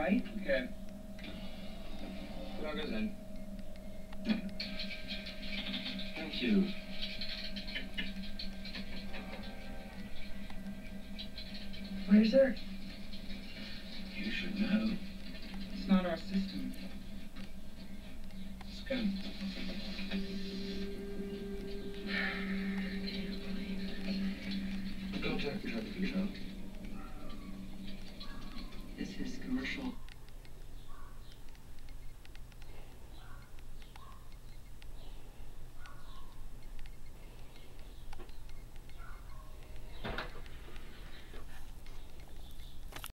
right? Okay. Plug us in. Thank you. Where's Earth? You should know. It's not our system. Scan. Contact traffic control. This is commercial